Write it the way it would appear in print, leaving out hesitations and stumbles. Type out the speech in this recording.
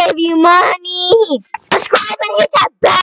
gave you money. Subscribe and hit that bell.